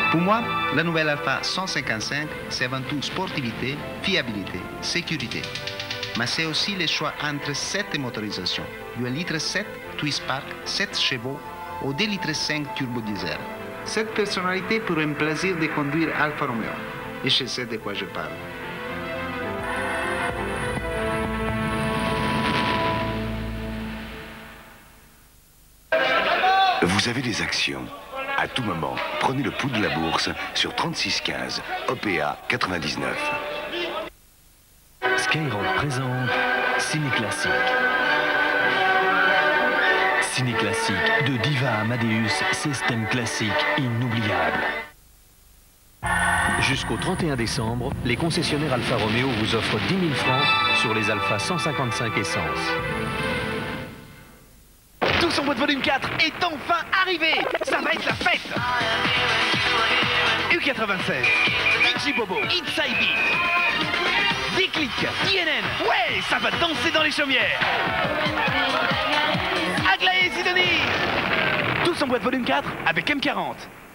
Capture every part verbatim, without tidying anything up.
Pour moi, la nouvelle Alpha cent cinquante-cinq, c'est avant tout sportivité, fiabilité, sécurité. Mais c'est aussi le choix entre sept motorisations, du un litre sept Twist Park, sept chevaux, au deux litres cinq turbo diesel. Cette personnalité pour un plaisir de conduire Alfa Romeo. Et je sais de quoi je parle. Vous avez des actions. À tout moment, prenez le pouls de la bourse sur trente-six quinze, O P A quatre-vingt-dix-neuf. Skyrock présente Ciné Classique. Ciné Classique, de Diva Amadeus, système classique inoubliable. Jusqu'au trente et un décembre, les concessionnaires Alfa Romeo vous offrent dix mille francs sur les Alpha cent cinquante-cinq Essence. Tous en boîte volume quatre est enfin arrivé. Ça va être la fête. U quatre-vingt-seize, Digi Bobo, Inside Beat, Déclic, I N N. Ouais, ça va danser dans les chaumières. Aglaé et Sidonie. Tous en boîte volume quatre avec M quarante.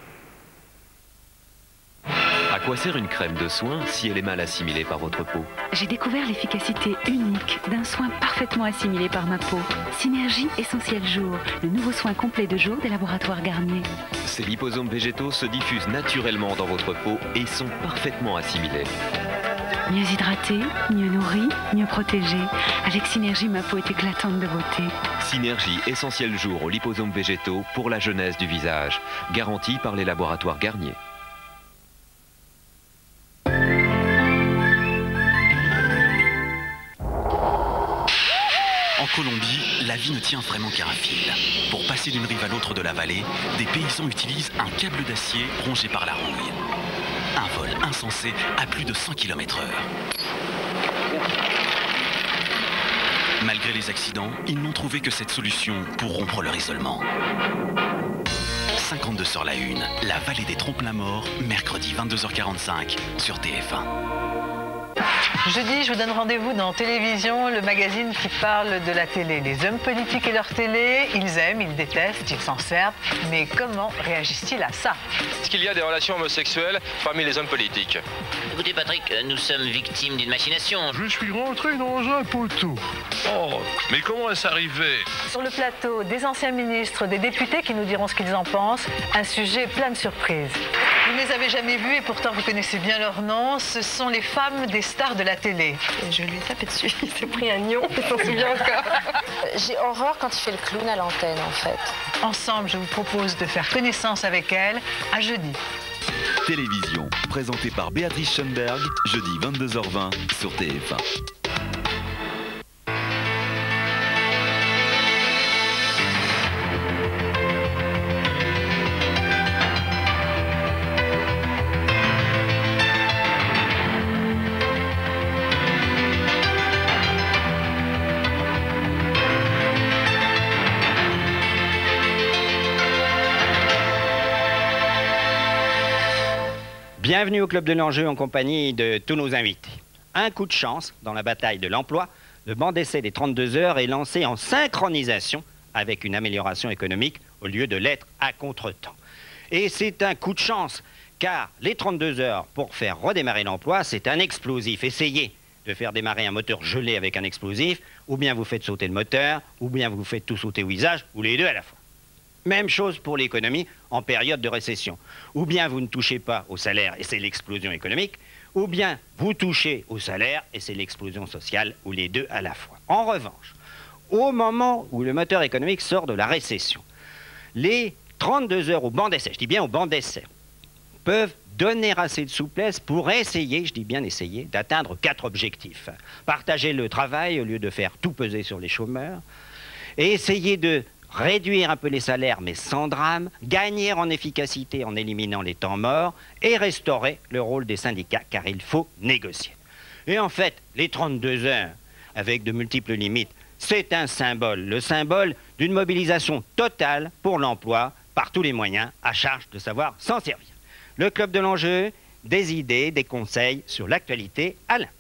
À quoi sert une crème de soin si elle est mal assimilée par votre peau? J'ai découvert l'efficacité unique d'un soin parfaitement assimilé par ma peau. Synergie Essentiel Jour, le nouveau soin complet de jour des laboratoires Garnier. Ces liposomes végétaux se diffusent naturellement dans votre peau et sont parfaitement assimilés. Mieux hydratée, mieux nourrie, mieux protégée. Avec Synergie, ma peau est éclatante de beauté. Synergie Essentiel Jour aux liposomes végétaux pour la jeunesse du visage. Garantie par les laboratoires Garnier. En Colombie, la vie ne tient vraiment qu'à un fil. Pour passer d'une rive à l'autre de la vallée, des paysans utilisent un câble d'acier rongé par la rouille. Un vol insensé à plus de cent kilomètres heure. Malgré les accidents, ils n'ont trouvé que cette solution pour rompre leur isolement. cinquante-deux sur la une, la vallée des trompe-la-mort, mercredi vingt-deux heures quarante-cinq sur T F un. Jeudi, je vous donne rendez-vous dans Télévision, le magazine qui parle de la télé. Les hommes politiques et leur télé, ils aiment, ils détestent, ils s'en servent. Mais comment réagissent-ils à ça? Est-ce qu'il y a des relations homosexuelles parmi les hommes politiques? Écoutez Patrick, nous sommes victimes d'une machination. Je suis rentré dans un poteau. Oh, mais comment est-ce arrivé? Sur le plateau, des anciens ministres, des députés qui nous diront ce qu'ils en pensent. Un sujet plein de surprises. Vous ne les avez jamais vus et pourtant vous connaissez bien leur nom. Ce sont les femmes des stars de la télé. Et je lui ai tapé dessus, il s'est pris un nion, il s'en souvient encore. J'ai horreur quand il fait le clown à l'antenne en fait. Ensemble, je vous propose de faire connaissance avec elle. À jeudi. Télévision, présentée par Béatrice Schoenberg, jeudi vingt-deux heures vingt sur T F un. Bienvenue au Club de l'Enjeu en compagnie de tous nos invités. Un coup de chance dans la bataille de l'emploi, le banc d'essai des trente-deux heures est lancé en synchronisation avec une amélioration économique au lieu de l'être à contretemps. Et c'est un coup de chance car les trente-deux heures pour faire redémarrer l'emploi, c'est un explosif. Essayez de faire démarrer un moteur gelé avec un explosif, ou bien vous faites sauter le moteur, ou bien vous faites tout sauter au visage, ou les deux à la fois. Même chose pour l'économie en période de récession. Ou bien vous ne touchez pas au salaire et c'est l'explosion économique, ou bien vous touchez au salaire et c'est l'explosion sociale, ou les deux à la fois. En revanche, au moment où le moteur économique sort de la récession, les trente-deux heures au banc d'essai, je dis bien au banc d'essai, peuvent donner assez de souplesse pour essayer, je dis bien essayer, d'atteindre quatre objectifs. Partager le travail au lieu de faire tout peser sur les chômeurs, et essayer de réduire un peu les salaires, mais sans drame, gagner en efficacité en éliminant les temps morts et restaurer le rôle des syndicats, car il faut négocier. Et en fait, les trente-deux heures, avec de multiples limites, c'est un symbole, le symbole d'une mobilisation totale pour l'emploi par tous les moyens, à charge de savoir s'en servir. Le Club de l'Enjeu, des idées, des conseils sur l'actualité. Alain.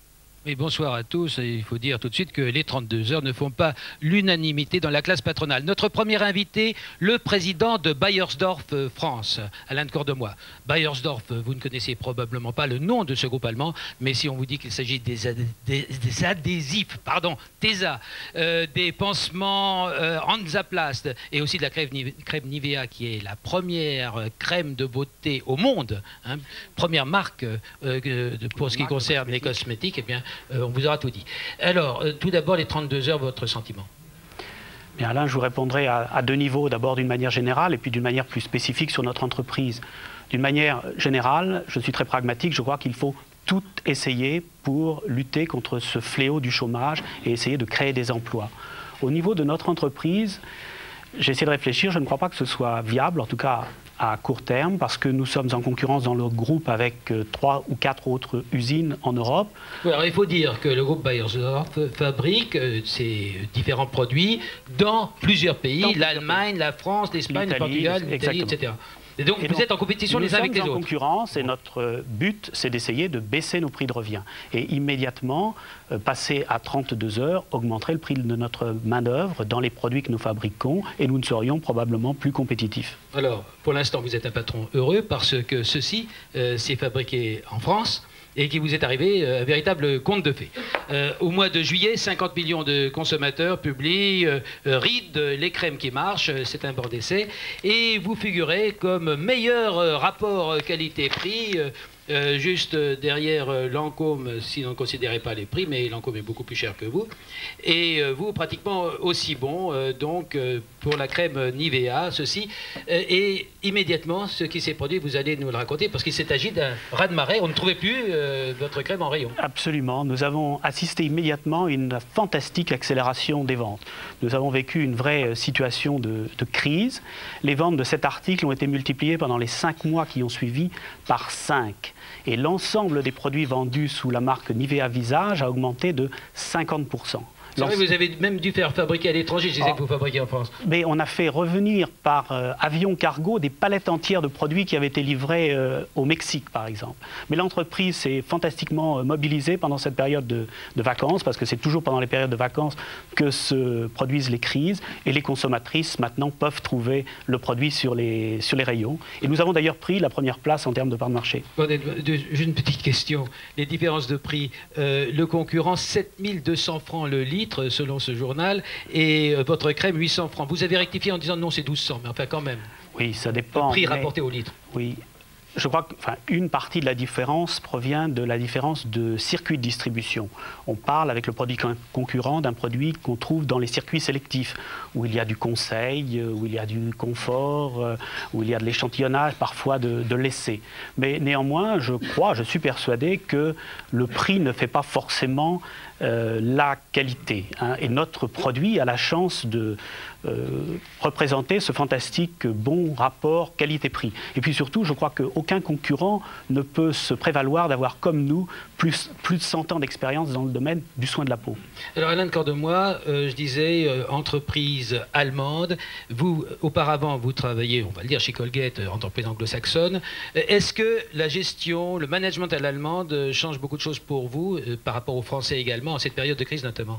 Oui, bonsoir à tous. Il faut dire tout de suite que les trente-deux heures ne font pas l'unanimité dans la classe patronale. Notre premier invité, le président de Beiersdorf France, Alain de Cordemoy. Beiersdorf, vous ne connaissez probablement pas le nom de ce groupe allemand, mais si on vous dit qu'il s'agit des, adhé des, des adhésifs, pardon, Tesa, euh, des pansements euh, Hansaplast et aussi de la crème, crème Nivea, qui est la première crème de beauté au monde, hein, première marque euh, pour ce qui concerne les cosmétiques, eh bien, Euh, on vous aura tout dit. Alors, euh, tout d'abord, les trente-deux heures, votre sentiment? Bien, Alain, je vous répondrai à, à deux niveaux. D'abord d'une manière générale et puis d'une manière plus spécifique sur notre entreprise. D'une manière générale, je suis très pragmatique, je crois qu'il faut tout essayer pour lutter contre ce fléau du chômage et essayer de créer des emplois. Au niveau de notre entreprise, j'ai essayé de réfléchir, je ne crois pas que ce soit viable, en tout cas à court terme, parce que nous sommes en concurrence dans le groupe avec euh, trois ou quatre autres usines en Europe. Oui, alors il faut dire que le groupe Beiersdorf fabrique euh, ses différents produits dans plusieurs pays, l'Allemagne, la France, l'Espagne, le Portugal, l'Italie, et cetera. Et donc et vous donc, êtes en compétition les uns avec les autres. Nous sommes en concurrence et notre but, c'est d'essayer de baisser nos prix de revient. Et immédiatement, euh, passer à trente-deux heures augmenterait le prix de notre main-d'œuvre dans les produits que nous fabriquons et nous ne serions probablement plus compétitifs. Alors, pour l'instant, vous êtes un patron heureux parce que ceci, euh, s'est fabriqué en France et qui vous est arrivé euh, un véritable conte de fées. Euh, au mois de juillet, cinquante millions de consommateurs publient euh, euh, Reed, les crèmes qui marchent, euh, c'est un bon d'essai, et vous figurez comme meilleur euh, rapport qualité-prix, euh, euh, juste derrière euh, Lancôme, si on ne considérait pas les prix, mais Lancôme est beaucoup plus cher que vous, et euh, vous pratiquement aussi bon, euh, donc euh, pour la crème Nivea, ceci, euh, et immédiatement, ce qui s'est produit, vous allez nous le raconter, parce qu'il s'est agi d'un raz-de-marée, on ne trouvait plus euh, votre crème en rayon. Absolument, nous avons assisté immédiatement à une fantastique accélération des ventes. Nous avons vécu une vraie situation de, de crise. Les ventes de cet article ont été multipliées pendant les cinq mois qui ont suivi par cinq. Et l'ensemble des produits vendus sous la marque Nivea Visage a augmenté de cinquante pour cent. C'est vrai, vous avez même dû faire fabriquer à l'étranger, je disais oh. que vous fabriquez en France. Mais on a fait revenir par euh, avion cargo des palettes entières de produits qui avaient été livrés euh, au Mexique, par exemple. Mais l'entreprise s'est fantastiquement euh, mobilisée pendant cette période de, de vacances, parce que c'est toujours pendant les périodes de vacances que se produisent les crises, et les consommatrices maintenant peuvent trouver le produit sur les, sur les rayons. Et nous avons d'ailleurs pris la première place en termes de part de marché. Bon, j'ai une petite question. Les différences de prix, euh, le concurrent, sept mille deux cents francs le litre, selon ce journal, et votre crème huit cents francs. Vous avez rectifié en disant non, c'est douze cents, mais enfin quand même. Oui, ça dépend. Le prix mais... rapporté au litre. Oui. Je crois qu'une partie de la différence provient de la différence de circuit de distribution. On parle avec le produit concurrent d'un produit qu'on trouve dans les circuits sélectifs, où il y a du conseil, où il y a du confort, où il y a de l'échantillonnage, parfois de, de l'essai. Mais néanmoins, je crois, je suis persuadé que le prix ne fait pas forcément euh, la qualité. Hein. Et notre produit a la chance de euh, représenter ce fantastique bon rapport qualité-prix. Et puis surtout, je crois qu'aucun concurrent ne peut se prévaloir d'avoir, comme nous, plus, plus de cent ans d'expérience dans le domaine du soin de la peau. Alors Alain de Cordemoy, euh, je disais, euh, entreprise allemande. Vous, auparavant, vous travaillez, on va le dire, chez Colgate, euh, entreprise anglo-saxonne. Euh, Est-ce que la gestion, le management à l'allemande euh, change beaucoup de choses pour vous, euh, par rapport aux Français également, en cette période de crise notamment?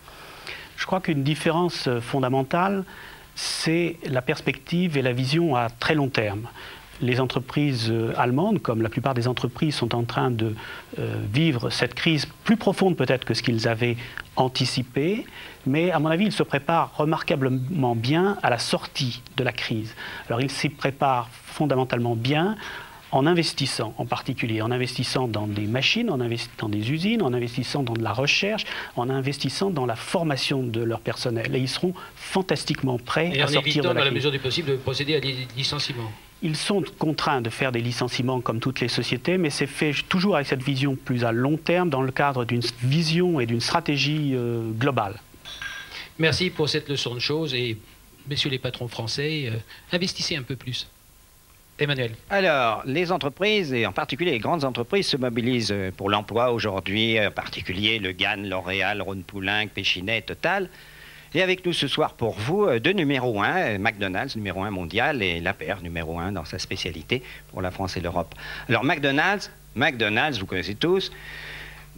Je crois qu'une différence fondamentale, c'est la perspective et la vision à très long terme. Les entreprises allemandes, comme la plupart des entreprises, sont en train de euh, vivre cette crise plus profonde peut-être que ce qu'ils avaient anticipé, mais à mon avis, ils se préparent remarquablement bien à la sortie de la crise. Alors ils s'y préparent fondamentalement bien en investissant, en particulier, en investissant dans des machines, en investissant dans des usines, en investissant dans de la recherche, en investissant dans la formation de leur personnel. Et ils seront fantastiquement prêts Et à sortir de la crise. Et en évitant, dans la mesure du possible, de procéder à des licenciements. Ils sont contraints de faire des licenciements comme toutes les sociétés, mais c'est fait toujours avec cette vision plus à long terme, dans le cadre d'une vision et d'une stratégie euh, globale. Merci pour cette leçon de choses et, messieurs les patrons français, euh, investissez un peu plus. Emmanuel. Alors, les entreprises, et en particulier les grandes entreprises, se mobilisent pour l'emploi aujourd'hui, en particulier Le Guen, L'Oréal, Rhône-Poulenc, Péchinet, Total. Et avec nous ce soir pour vous, deux numéro un, McDonald's, numéro un mondial, et l'A P R, numéro un dans sa spécialité pour la France et l'Europe. Alors McDonald's, McDonald's, vous connaissez tous,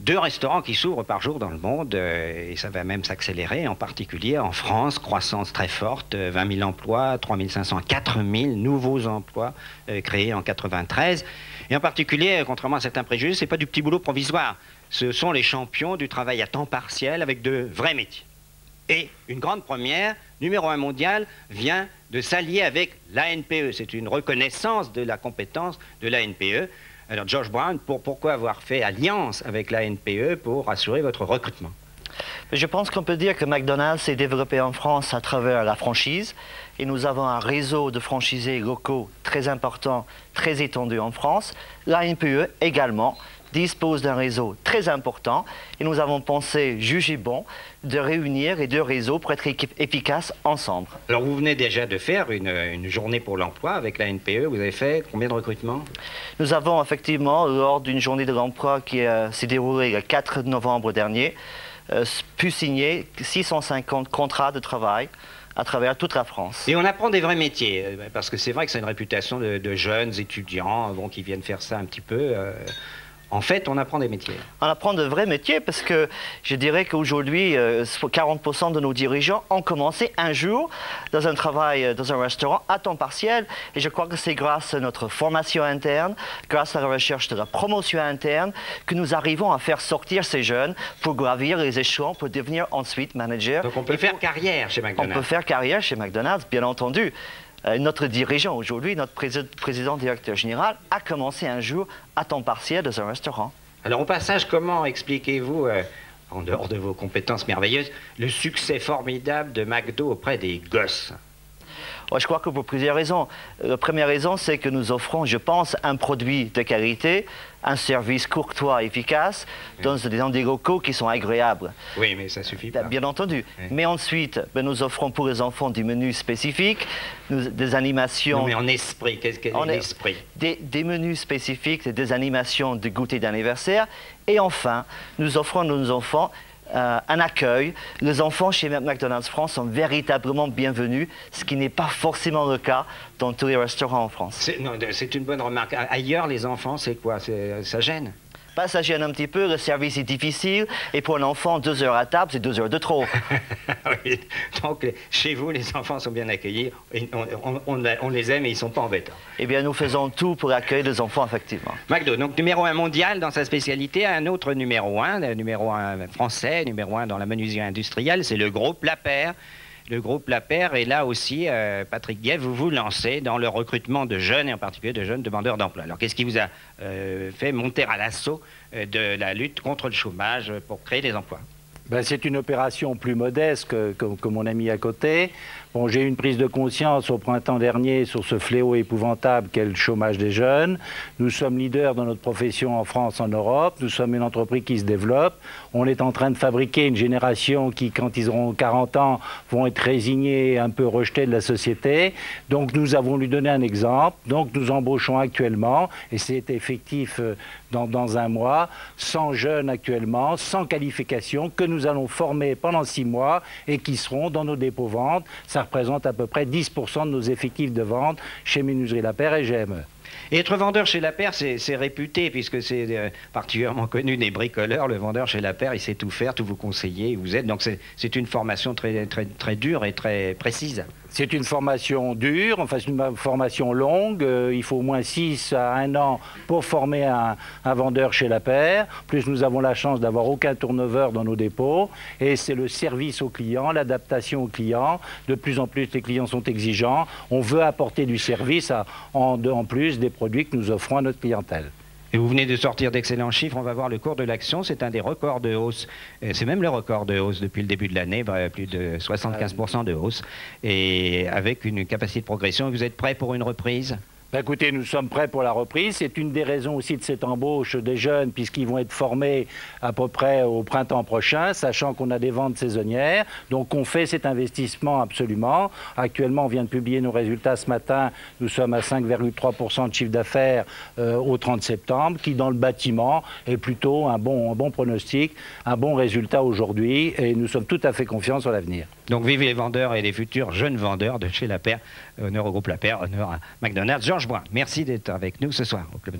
deux restaurants qui s'ouvrent par jour dans le monde, euh, et ça va même s'accélérer, en particulier en France, croissance très forte, euh, vingt mille emplois, trois mille cinq cents, quatre mille nouveaux emplois euh, créés en quatre-vingt-treize. Et en particulier, contrairement à certains préjugés, ce n'est pas du petit boulot provisoire. Ce sont les champions du travail à temps partiel avec de vrais métiers. Et une grande première, numéro un mondial, vient de s'allier avec l'A N P E. C'est une reconnaissance de la compétence de l'A N P E. Alors, George Brown, pour, pourquoi avoir fait alliance avec l'A N P E pour assurer votre recrutement? Je pense qu'on peut dire que McDonald's s'est développé en France à travers la franchise. Et nous avons un réseau de franchisés locaux très important, très étendu en France. L'A N P E également dispose d'un réseau très important. Et nous avons pensé, jugé bon, de réunir les deux réseaux pour être efficaces ensemble. Alors, vous venez déjà de faire une, une journée pour l'emploi avec l'A N P E. Vous avez fait combien de recrutements? Nous avons effectivement, lors d'une journée de l'emploi qui euh, s'est déroulée le quatre novembre dernier, euh, pu signer six cent cinquante contrats de travail à travers toute la France. Et on apprend des vrais métiers, parce que c'est vrai que c'est une réputation de, de jeunes étudiants bon, qui viennent faire ça un petit peu. Euh, en fait, on apprend des métiers. On apprend de vrais métiers parce que je dirais qu'aujourd'hui, euh, quarante pour cent de nos dirigeants ont commencé un jour dans un travail, dans un restaurant à temps partiel. Et je crois que c'est grâce à notre formation interne, grâce à la recherche de la promotion interne, que nous arrivons à faire sortir ces jeunes pour gravir les échelons, pour devenir ensuite manager. Donc on peut faire carrière chez McDonald's. On peut faire carrière chez McDonald's, bien entendu. Euh, notre dirigeant aujourd'hui, notre pré président directeur général, a commencé un jour à temps partiel dans un restaurant. Alors au passage, comment expliquez-vous, euh, en dehors de vos compétences merveilleuses, le succès formidable de McDo auprès des gosses? Ouais, je crois que pour plusieurs raisons. La première raison, c'est que nous offrons, je pense, un produit de qualité, un service courtois et efficace, oui. dans, des, dans des locaux qui sont agréables. Oui, mais ça suffit pas. Bien entendu. Oui. Mais ensuite, ben, nous offrons pour les enfants des menus spécifiques, nous, des animations... Non, mais en esprit, qu'est-ce qu'est l'esprit? des, des menus spécifiques, des animations de goûter d'anniversaire. Et enfin, nous offrons à nos enfants Euh, un accueil. Les enfants chez McDonald's France sont véritablement bienvenus, ce qui n'est pas forcément le cas dans tous les restaurants en France. C'est une bonne remarque. Ailleurs, les enfants, c'est quoi? Ça gêne? Bah, ça gêne un petit peu, le service est difficile, et pour un enfant, deux heures à table, c'est deux heures de trop. Oui. Donc, chez vous, les enfants sont bien accueillis, on, on, on, on les aime et ils ne sont pas embêtants. Eh bien, nous faisons tout pour accueillir les enfants, effectivement. McDo, donc numéro un mondial dans sa spécialité, un autre numéro un, numéro un français, numéro un dans la menuiserie industrielle, c'est le groupe Lapeyre. Le groupe Lapeyre, et là aussi, euh, Patrick Guay, vous vous lancez dans le recrutement de jeunes, et en particulier de jeunes demandeurs d'emploi. Alors, qu'est-ce qui vous a euh, fait monter à l'assaut euh, de la lutte contre le chômage pour créer des emplois? Ben, c'est une opération plus modeste que, que, que mon ami à côté. Bon, j'ai eu une prise de conscience au printemps dernier sur ce fléau épouvantable qu'est le chômage des jeunes. Nous sommes leaders dans notre profession en France, en Europe. Nous sommes une entreprise qui se développe. On est en train de fabriquer une génération qui, quand ils auront quarante ans, vont être résignés, un peu rejetés de la société. Donc nous avons lui donné un exemple. Donc nous embauchons actuellement, et c'est effectif dans, dans un mois, cent jeunes actuellement, sans qualification, que nous allons former pendant six mois et qui seront dans nos dépôts-ventes. Ça représente à peu près dix pour cent de nos effectifs de vente chez Menuiserie Lapeyre et G M E. Et être vendeur chez Lapeyre, c'est réputé, puisque c'est euh, particulièrement connu des bricoleurs. Le vendeur chez Lapeyre, il sait tout faire, tout vous conseiller, vous aide. Donc c'est une formation très, très, très dure et très précise. C'est une formation dure, enfin c'est une formation longue. Euh, il faut au moins six à un an pour former un, un vendeur chez Lapeyre. Plus nous avons la chance d'avoir aucun turnover dans nos dépôts. Et c'est le service aux clients, l'adaptation aux clients. De plus en plus, les clients sont exigeants. On veut apporter du service à, en, en plus des produits que nous offrons à notre clientèle. Et vous venez de sortir d'excellents chiffres, on va voir le cours de l'action, c'est un des records de hausse, c'est même le record de hausse depuis le début de l'année, plus de soixante-quinze pour cent de hausse, et avec une capacité de progression. Vous êtes prêt pour une reprise ? Ben écoutez, nous sommes prêts pour la reprise. C'est une des raisons aussi de cette embauche des jeunes, puisqu'ils vont être formés à peu près au printemps prochain, sachant qu'on a des ventes saisonnières. Donc on fait cet investissement absolument. Actuellement, on vient de publier nos résultats ce matin. Nous sommes à cinq virgule trois pour cent de chiffre d'affaires euh, au trente septembre, qui dans le bâtiment est plutôt un bon, un bon pronostic, un bon résultat aujourd'hui. Et nous sommes tout à fait confiants sur l'avenir. Donc vive les vendeurs et les futurs jeunes vendeurs de chez Lapeyre. Honneur au groupe Lapeyre, honneur à McDonald's. Georges Brown, merci d'être avec nous ce soir au Club de Angers.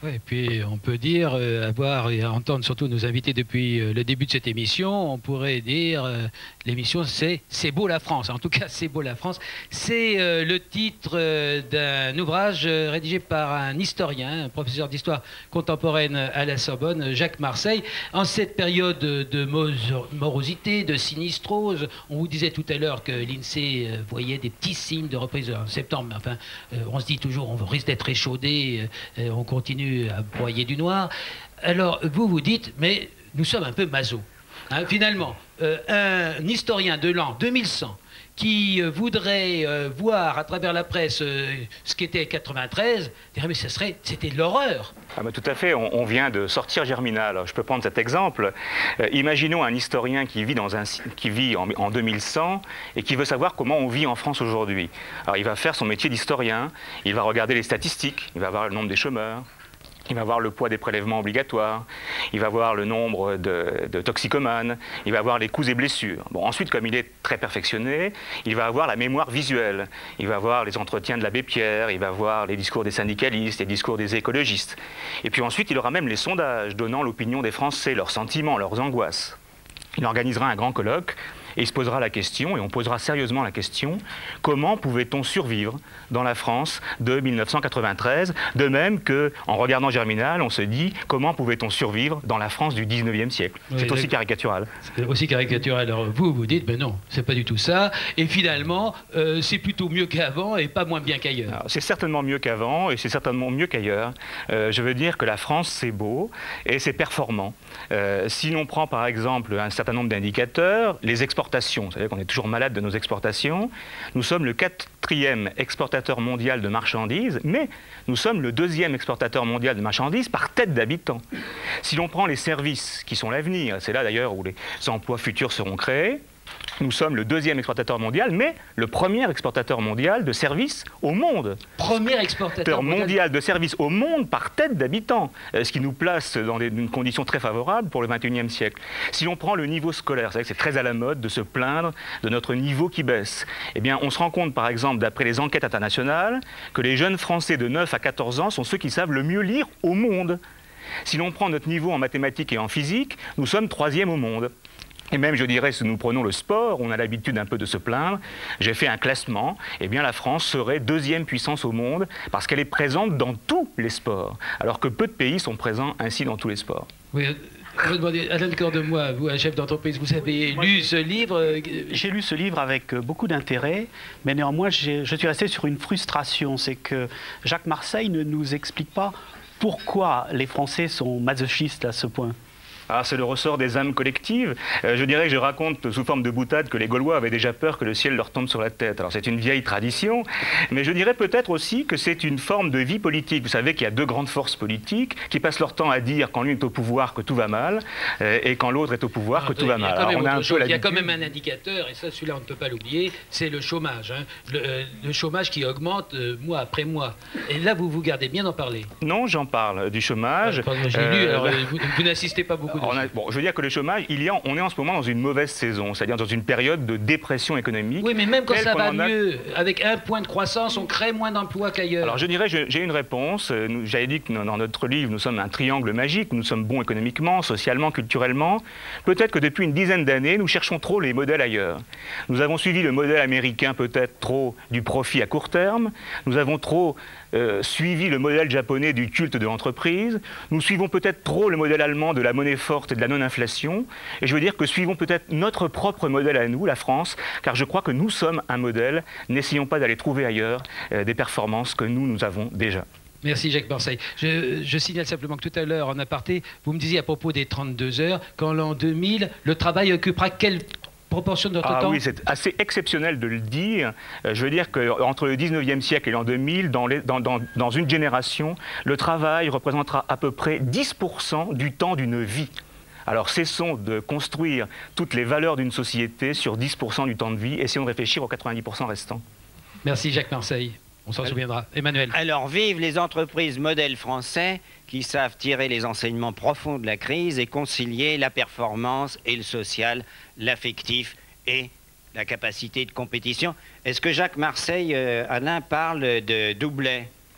Ouais, et puis on peut dire, euh, avoir et entendre surtout nos invités depuis euh, le début de cette émission, on pourrait dire, euh, l'émission c'est « C'est beau la France ». En tout cas, « C'est beau la France ». C'est euh, le titre euh, d'un ouvrage euh, rédigé par un historien, un professeur d'histoire contemporaine à la Sorbonne, Jacques Marseille. En cette période de morosité, de sinistrose, on vous disait tout à l'heure que l'INSEE euh, voyait des petits signes de reprise en septembre, mais enfin, euh, on se dit toujours, on risque d'être échaudé, euh, on continue à broyer du noir. Alors, vous vous dites, mais nous sommes un peu maso. Hein, finalement, euh, un historien de l'an deux mille cent qui euh, voudrait euh, voir à travers la presse euh, ce qu'était quatre-vingt-treize, dirait, mais ce serait, c'était l'horreur. Ah bah tout à fait, on, on vient de sortir Germinal. Alors, je peux prendre cet exemple. Euh, imaginons un historien qui vit, dans un, qui vit en, en deux mille cent et qui veut savoir comment on vit en France aujourd'hui. Alors il va faire son métier d'historien, il va regarder les statistiques, il va voir le nombre des chômeurs, il va voir le poids des prélèvements obligatoires, il va voir le nombre de, de toxicomanes, il va voir les coups et blessures. Bon, ensuite, comme il est très perfectionné, il va avoir la mémoire visuelle, il va voir les entretiens de l'abbé Pierre, il va voir les discours des syndicalistes, les discours des écologistes. Et puis ensuite, il aura même les sondages donnant l'opinion des Français, leurs sentiments, leurs angoisses. Il organisera un grand colloque et il se posera la question, et on posera sérieusement la question, comment pouvait-on survivre dans la France de mille neuf cent quatre-vingt-treize, de même qu'en regardant Germinal, on se dit, comment pouvait-on survivre dans la France du dix-neuvième siècle. Oui, c'est aussi caricatural. C'est aussi caricatural. Alors vous, vous dites, mais non, c'est pas du tout ça, et finalement, euh, c'est plutôt mieux qu'avant et pas moins bien qu'ailleurs. C'est certainement mieux qu'avant, et c'est certainement mieux qu'ailleurs. Euh, je veux dire que la France, c'est beau, et c'est performant. Euh, si l'on prend par exemple un certain nombre d'indicateurs, les exportations, vous savez qu'on est toujours malade de nos exportations. Nous sommes le quatrième exportateur mondial de marchandises, mais nous sommes le deuxième exportateur mondial de marchandises par tête d'habitant. Si l'on prend les services qui sont l'avenir, c'est là d'ailleurs où les emplois futurs seront créés, nous sommes le deuxième exportateur mondial, mais le premier exportateur mondial de services au monde. Premier exportateur mondial, mondial de services au monde par tête d'habitant, ce qui nous place dans des, une condition très favorable pour le vingt et unième siècle. Si l'on prend le niveau scolaire, c'est vrai que c'est très à la mode de se plaindre de notre niveau qui baisse. Eh bien, on se rend compte, par exemple, d'après les enquêtes internationales, que les jeunes Français de neuf à quatorze ans sont ceux qui savent le mieux lire au monde. Si l'on prend notre niveau en mathématiques et en physique, nous sommes troisième au monde. Et même, je dirais, si nous prenons le sport, on a l'habitude un peu de se plaindre, j'ai fait un classement, eh bien la France serait deuxième puissance au monde parce qu'elle est présente dans tous les sports, alors que peu de pays sont présents ainsi dans tous les sports. Oui. Je vais demander, Alain Cordemoy, vous, un chef d'entreprise, vous avez lu ce livre? J'ai lu ce livre avec beaucoup d'intérêt, mais néanmoins, je suis resté sur une frustration. C'est que Jacques Marseille ne nous explique pas pourquoi les Français sont masochistes à ce point. Ah, c'est le ressort des âmes collectives. Euh, je dirais que je raconte sous forme de boutade que les Gaulois avaient déjà peur que le ciel leur tombe sur la tête. Alors c'est une vieille tradition, mais je dirais peut-être aussi que c'est une forme de vie politique. Vous savez qu'il y a deux grandes forces politiques qui passent leur temps à dire quand l'une est au pouvoir que tout va mal euh, et quand l'autre est au pouvoir que tout va mal. Alors, on a un peu il y a quand même un indicateur, et ça celui-là on ne peut pas l'oublier, c'est le chômage. Hein. Le, euh, le chômage qui augmente euh, mois après mois. Et là vous vous gardez bien d'en parler. Non, j'en parle du chômage. Ah, j'ai euh, lu, alors vous, vous n'assistez pas beaucoup. On a, bon, je veux dire que le chômage, il y a, on est en ce moment dans une mauvaise saison, c'est-à-dire dans une période de dépression économique. Oui, mais même quand ça va mieux, a... avec un point de croissance, on crée moins d'emplois qu'ailleurs. Alors je dirais, j'ai une réponse. J'avais dit que dans notre livre, nous sommes un triangle magique, nous sommes bons économiquement, socialement, culturellement. Peut-être que depuis une dizaine d'années, nous cherchons trop les modèles ailleurs. Nous avons suivi le modèle américain, peut-être trop du profit à court terme. Nous avons trop euh, suivi le modèle japonais du culte de l'entreprise. Nous suivons peut-être trop le modèle allemand de la monnaie forte et de la non-inflation. Et je veux dire que suivons peut-être notre propre modèle à nous, la France, car je crois que nous sommes un modèle. N'essayons pas d'aller trouver ailleurs euh, des performances que nous, nous avons déjà. Merci Jacques Marseille. Je, je signale simplement que tout à l'heure, en aparté, vous me disiez à propos des trente-deux heures, qu'en l'an deux mille, le travail occupera quelle proportion de notre ah, temps? Oui, c'est assez exceptionnel de le dire. Euh, je veux dire qu'entre le dix-neuvième siècle et l'an deux mille, dans, les, dans, dans, dans une génération, le travail représentera à peu près dix pour cent du temps d'une vie. Alors cessons de construire toutes les valeurs d'une société sur dix pour cent du temps de vie, essayons de réfléchir aux quatre-vingt-dix pour cent restants. Merci Jacques Marseille. On s'en souviendra. Emmanuel. Alors, vive les entreprises modèles français qui savent tirer les enseignements profonds de la crise et concilier la performance et le social, l'affectif et la capacité de compétition. Est-ce que Jacques Marseille, euh, Alain, parle de doublet?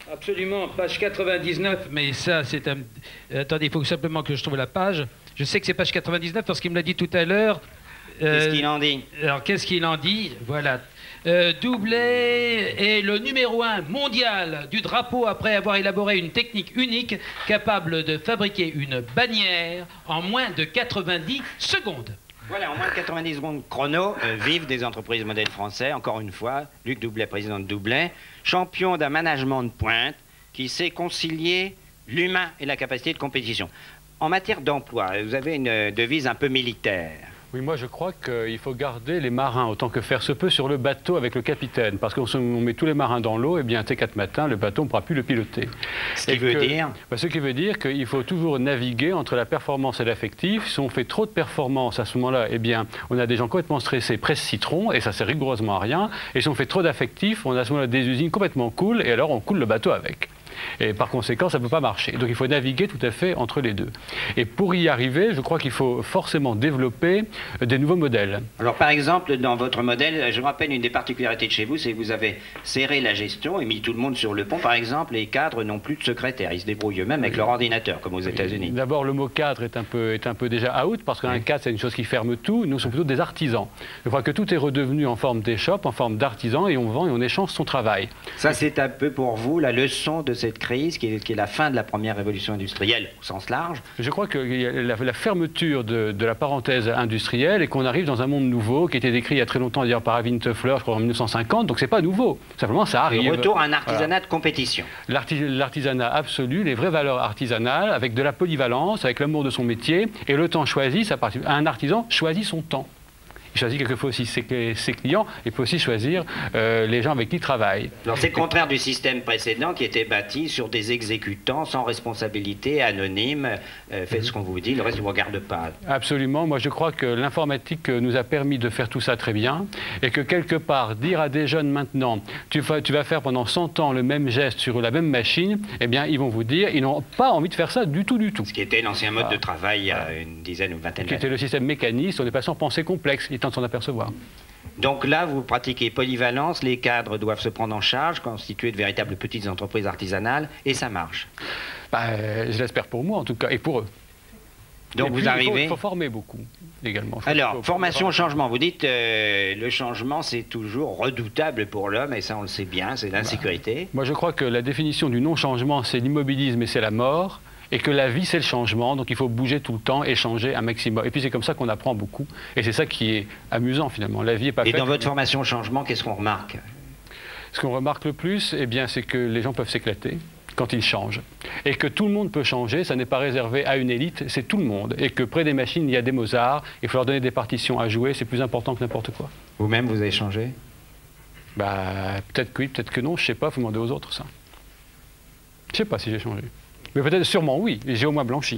Absolument, page quatre-vingt-dix-neuf, mais ça, c'est un... Attendez, il faut simplement que je trouve la page. Je sais que c'est page quatre-vingt-dix-neuf parce qu'il me l'a dit tout à l'heure. Euh... Qu'est-ce qu'il en dit? Alors, qu'est-ce qu'il en dit? Voilà. Euh, Doublet est le numéro un mondial du drapeau après avoir élaboré une technique unique capable de fabriquer une bannière en moins de quatre-vingt-dix secondes. Voilà, en moins de quatre-vingt-dix secondes chrono, euh, vive des entreprises modèles français, encore une fois, Luc Doublet, président de Doublet, champion d'un management de pointe qui sait concilier l'humain et la capacité de compétition. En matière d'emploi, vous avez une devise un peu militaire. Oui, moi je crois qu'il faut garder les marins autant que faire se peut sur le bateau avec le capitaine. Parce qu'on met tous les marins dans l'eau, et bien un T quatre matin, le bateau, on ne pourra plus le piloter. Ce qui veut que, dire bah, Ce qui veut dire qu'il faut toujours naviguer entre la performance et l'affectif. Si on fait trop de performance à ce moment-là, eh bien on a des gens complètement stressés, presse citron, et ça sert rigoureusement à rien. Et si on fait trop d'affectif, on a à ce moment-là des usines complètement cool, et alors on coule le bateau avec. Et par conséquent, ça ne peut pas marcher. Donc il faut naviguer tout à fait entre les deux. Et pour y arriver, je crois qu'il faut forcément développer des nouveaux modèles. Alors par exemple, dans votre modèle, je me rappelle une des particularités de chez vous, c'est que vous avez serré la gestion et mis tout le monde sur le pont. Par exemple, les cadres n'ont plus de secrétaire. Ils se débrouillent eux-mêmes avec leur ordinateur, comme aux États-Unis. D'abord, le mot cadre est un peu, est un peu déjà out, parce qu'un oui. cadre, c'est une chose qui ferme tout. Nous sommes plutôt des artisans. Je crois que tout est redevenu en forme d'échoppe, en forme d'artisan, et on vend et on échange son travail. Ça, c'est un peu pour vous la leçon de cette crise qui est, qui est la fin de la première révolution industrielle au sens large. Je crois que la, la fermeture de, de la parenthèse industrielle et qu'on arrive dans un monde nouveau qui était décrit il y a très longtemps d'ailleurs par Avin Toeffler, je crois en mille neuf cent cinquante, donc c'est pas nouveau. Simplement ça arrive. Le retour à un artisanat voilà. de compétition. L'artisanat absolu, les vraies valeurs artisanales, avec de la polyvalence, avec l'amour de son métier et le temps choisi, ça participe. Un artisan choisit son temps. Il choisit quelquefois aussi ses, ses clients, il peut aussi choisir euh, les gens avec qui il travaille. Alors c'est le contraire du système précédent qui était bâti sur des exécutants sans responsabilité, anonymes, euh, faites ce qu'on vous dit, le reste ne vous regarde pas. Absolument, moi je crois que l'informatique nous a permis de faire tout ça très bien et que quelque part dire à des jeunes maintenant, tu vas, tu vas faire pendant cent ans le même geste sur la même machine, eh bien ils vont vous dire, ils n'ont pas envie de faire ça du tout du tout. Ce qui était l'ancien mode ah. de travail il y a une dizaine ou une vingtaine d'années. Qui était le système mécaniste, on est passé en pensée complexe. De s'en apercevoir. Donc là, vous pratiquez polyvalence, les cadres doivent se prendre en charge, constituer de véritables petites entreprises artisanales, et ça marche. Bah, euh, je l'espère pour moi en tout cas, et pour eux. Donc et vous puis, arrivez... Il faut, il faut former beaucoup également. Faut, Alors, faut, formation, faut changement. Vous dites euh, le changement, c'est toujours redoutable pour l'homme, et ça on le sait bien, c'est l'insécurité. Bah, moi je crois que la définition du non-changement, c'est l'immobilisme et c'est la mort. Et que la vie, c'est le changement, donc il faut bouger tout le temps et changer un maximum. Et puis c'est comme ça qu'on apprend beaucoup. Et c'est ça qui est amusant finalement. La vie est pas et faite... Et dans votre formation changement, qu'est-ce qu'on remarque? Ce qu'on remarque le plus, eh bien, c'est que les gens peuvent s'éclater quand ils changent. Et que tout le monde peut changer, ça n'est pas réservé à une élite, c'est tout le monde. Et que près des machines, il y a des Mozart, il faut leur donner des partitions à jouer, c'est plus important que n'importe quoi. Vous-même, vous avez changé? Bah, peut-être que oui, peut-être que non, je sais pas, faut demander aux autres ça. Je sais pas si j'ai changé. Mais peut-être sûrement oui, j'ai au moins blanchi.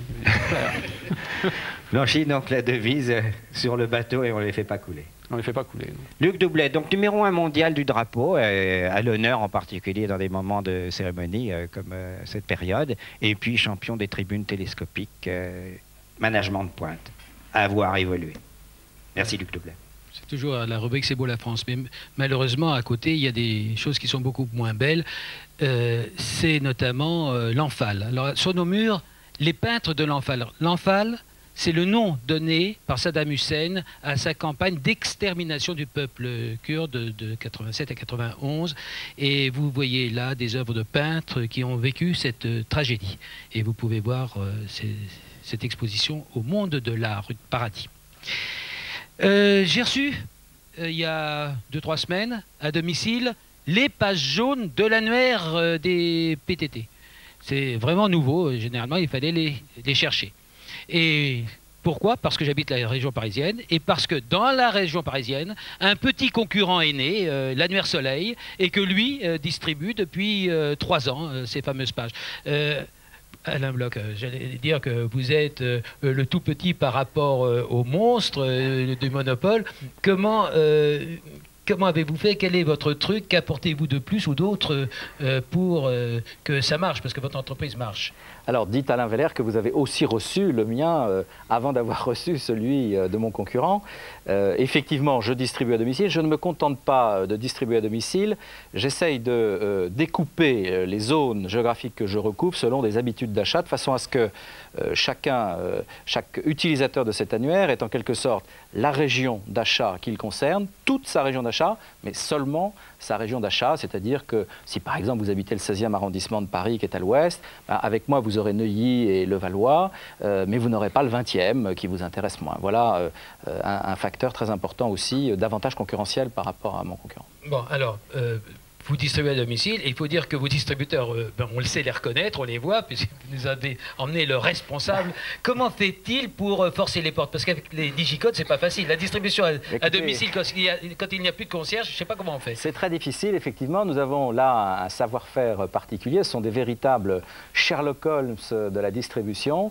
Blanchi, donc la devise euh, sur le bateau et on ne les fait pas couler. On ne les fait pas couler. Non. Luc Doublet, donc numéro un mondial du drapeau, euh, à l'honneur en particulier dans des moments de cérémonie euh, comme euh, cette période, et puis champion des tribunes télescopiques, euh, management de pointe, à avoir évolué. Merci Luc Doublet. C'est toujours la rubrique C'est beau la France, mais malheureusement à côté il y a des choses qui sont beaucoup moins belles. Euh, c'est notamment euh, l'Enfale. Alors sur nos murs, les peintres de l'Enfale. L'Enfale, c'est le nom donné par Saddam Hussein à sa campagne d'extermination du peuple kurde de, de quatre-vingt-sept à quatre-vingt-onze. Et vous voyez là des œuvres de peintres qui ont vécu cette euh, tragédie. Et vous pouvez voir euh, ces, cette exposition au Monde de l'Art, rue de Paradis. Euh, j'ai reçu, euh, il y a deux trois semaines, à domicile, les pages jaunes de l'annuaire euh, des P T T. C'est vraiment nouveau, généralement il fallait les, les chercher. Et pourquoi? Parce que j'habite la région parisienne, et parce que dans la région parisienne, un petit concurrent est né, euh, l'annuaire Soleil, et que lui euh, distribue depuis euh, trois ans euh, ces fameuses pages. Euh, Alain Bloch, euh, j'allais dire que vous êtes euh, le tout petit par rapport euh, au monstre euh, du monopole. Comment, euh, comment avez-vous fait? Quel est votre truc? Qu'apportez-vous de plus ou d'autre euh, pour euh, que ça marche, parce que votre entreprise marche? Alors, dites Alain Veller que vous avez aussi reçu le mien euh, avant d'avoir reçu celui euh, de mon concurrent. Euh, effectivement, je distribue à domicile. Je ne me contente pas de distribuer à domicile. J'essaye de euh, découper euh, les zones géographiques que je recoupe selon des habitudes d'achat, de façon à ce que euh, chacun, euh, chaque utilisateur de cet annuaire est en quelque sorte la région d'achat qu'il concerne, toute sa région d'achat, mais seulement sa région d'achat, c'est-à-dire que si par exemple vous habitez le seizième arrondissement de Paris qui est à l'ouest, ben, avec moi vous aurez Neuilly et Levallois, euh, mais vous n'aurez pas le vingtième qui vous intéresse moins. Voilà euh, un, un facteur très important aussi euh, d'avantage concurrentiel par rapport à mon concurrent. Bon, alors, euh, vous distribuez à domicile, et il faut dire que vos distributeurs, euh, ben, on le sait les reconnaître, on les voit, puisque vous nous avez emmené le responsable. Comment fait-il pour euh, forcer les portes? Parce qu'avec les digicodes, c'est pas facile. La distribution à, Écoutez, à domicile, quand il, y a, quand il n'y a plus de concierge, je ne sais pas comment on fait. C'est très difficile, effectivement. Nous avons là un savoir-faire particulier. Ce sont des véritables Sherlock Holmes de la distribution.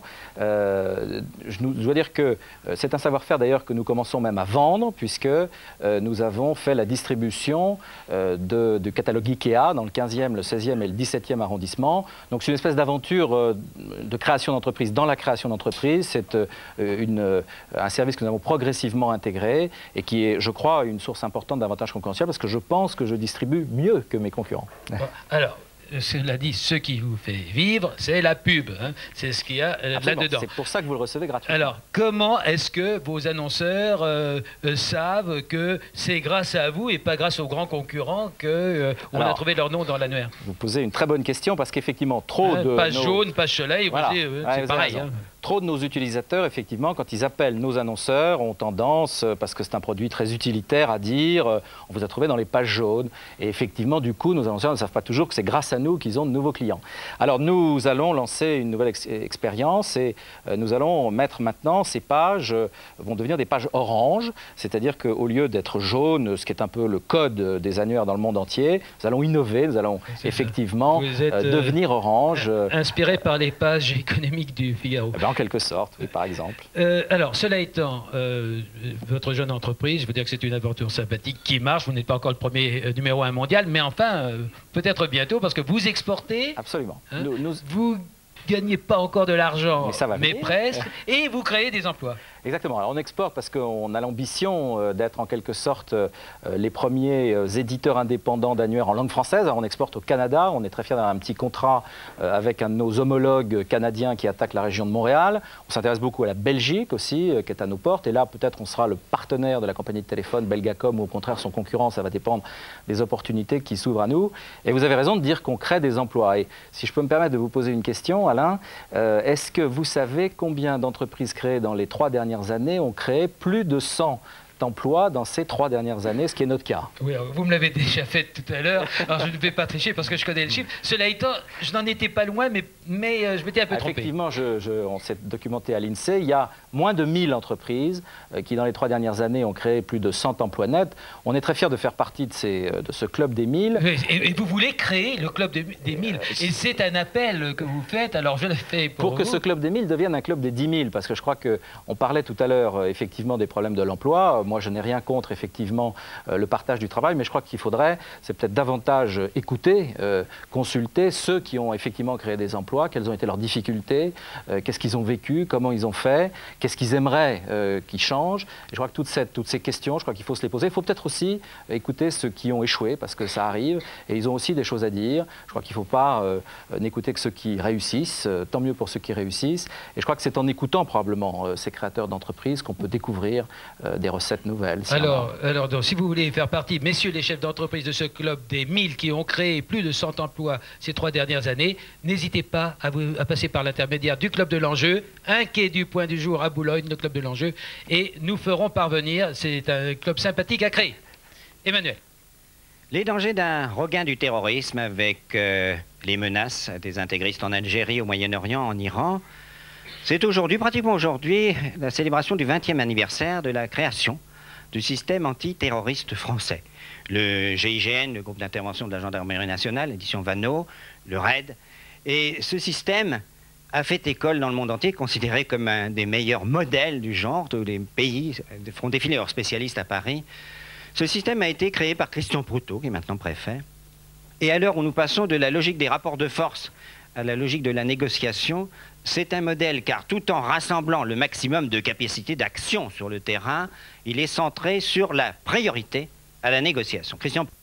Euh, je, nous, je dois dire que c'est un savoir-faire d'ailleurs que nous commençons même à vendre, puisque euh, nous avons fait la distribution euh, de, de catalogue Ikea dans le quinzième, le seizième et le dix-septième arrondissement. Donc c'est une espèce d'aventure euh, de création d'entreprise dans la création d'entreprise. C'est euh, une, euh, un service que nous avons progressivement intégré et qui est, je crois, une source importante d'avantages concurrentiels parce que je pense que je distribue mieux que mes concurrents. Bon, alors, cela dit, ce qui vous fait vivre, c'est la pub. Hein. C'est ce qu'il y a euh, là-dedans. C'est pour ça que vous le recevez gratuitement. Alors, comment est-ce que vos annonceurs euh, euh, savent que c'est grâce à vous et pas grâce aux grands concurrents qu'on euh, a trouvé leur nom dans l'annuaire? Vous posez une très bonne question parce qu'effectivement, trop hein, de... Page nos... jaune, page soleil, voilà. euh, ouais, c'est pareil. Hein. Trop de nos utilisateurs, effectivement, quand ils appellent nos annonceurs, ont tendance, parce que c'est un produit très utilitaire, à dire euh, on vous a trouvé dans les pages jaunes. Et effectivement, du coup, nos annonceurs ne savent pas toujours que c'est grâce à nous qu'ils ont de nouveaux clients. Alors, nous allons lancer une nouvelle ex expérience et euh, nous allons mettre maintenant ces pages, euh, vont devenir des pages orange, c'est-à-dire qu'au lieu d'être jaune, ce qui est un peu le code des annuaires dans le monde entier, nous allons innover, nous allons effectivement êtes, euh, devenir orange. Euh, inspiré par les pages économiques du Figaro. Eh ben, en quelque sorte, oui, par exemple. Euh, alors, cela étant, euh, votre jeune entreprise, je veux dire que c'est une aventure sympathique qui marche. Vous n'êtes pas encore le premier euh, numéro un mondial, mais enfin, euh, peut-être bientôt, parce que vous exportez. Absolument. Hein, nous, nous... Vous gagnez pas encore de l'argent, mais, mais presque, et vous créez des emplois. Exactement. Alors on exporte parce qu'on a l'ambition euh, d'être en quelque sorte euh, les premiers euh, éditeurs indépendants d'annuaires en langue française. Alors on exporte au Canada. On est très fiers d'avoir un petit contrat euh, avec un de nos homologues canadiens qui attaque la région de Montréal. On s'intéresse beaucoup à la Belgique aussi, euh, qui est à nos portes. Et là, peut-être on sera le partenaire de la compagnie de téléphone Belgacom ou au contraire son concurrent. Ça va dépendre des opportunités qui s'ouvrent à nous. Et vous avez raison de dire qu'on crée des emplois. Et si je peux me permettre de vous poser une question, Alain, euh, est-ce que vous savez combien d'entreprises créées dans les trois dernières années ont créé plus de cent emplois dans ces trois dernières années, ce qui est notre cas. Oui, vous me l'avez déjà fait tout à l'heure, alors je ne vais pas tricher parce que je connais le chiffre. Cela étant, je n'en étais pas loin, mais, mais euh, je m'étais un peu trompé. Effectivement, je, je, on s'est documenté à l'INSEE, il y a moins de mille entreprises euh, qui, dans les trois dernières années, ont créé plus de cent emplois nets. On est très fiers de faire partie de, ces, de ce club des mille. Oui, et, et vous voulez créer le club des, des mille, et c'est un appel que vous faites, alors je le fais pour Pour que vous. ce club des mille devienne un club des dix mille, parce que je crois qu'on parlait tout à l'heure, euh, effectivement, des problèmes de l'emploi. Moi, je n'ai rien contre effectivement euh, le partage du travail, mais je crois qu'il faudrait, c'est peut-être davantage écouter, euh, consulter ceux qui ont effectivement créé des emplois, quelles ont été leurs difficultés, euh, qu'est-ce qu'ils ont vécu, comment ils ont fait, qu'est-ce qu'ils aimeraient euh, qu'ils changent. Et je crois que toute cette, toutes ces questions, je crois qu'il faut se les poser. Il faut peut-être aussi écouter ceux qui ont échoué, parce que ça arrive, et ils ont aussi des choses à dire. Je crois qu'il ne faut pas euh, n'écouter que ceux qui réussissent, euh, tant mieux pour ceux qui réussissent. Et je crois que c'est en écoutant probablement euh, ces créateurs d'entreprises qu'on peut découvrir euh, des recettes nouvelles. Alors, Alors, donc, si vous voulez faire partie, messieurs les chefs d'entreprise de ce club des mille qui ont créé plus de cent emplois ces trois dernières années, n'hésitez pas à, vous, à passer par l'intermédiaire du club de l'enjeu, un quai du Point du Jour à Boulogne, le club de l'enjeu, et nous ferons parvenir, c'est un club sympathique à créer. Emmanuel. Les dangers d'un regain du terrorisme avec euh, les menaces des intégristes en Algérie, au Moyen-Orient, en Iran. C'est aujourd'hui, pratiquement aujourd'hui, la célébration du vingtième anniversaire de la création du système antiterroriste français. Le G I G N, le groupe d'intervention de la gendarmerie nationale, l'édition Vanneau, le R A I D. Et ce système a fait école dans le monde entier, considéré comme un des meilleurs modèles du genre. Tous les pays font défiler leurs spécialistes à Paris. Ce système a été créé par Christian Proutot, qui est maintenant préfet. Et à l'heure où nous passons de la logique des rapports de force à la logique de la négociation, c'est un modèle, car tout en rassemblant le maximum de capacité d'action sur le terrain, il est centré sur la priorité à la négociation. Christian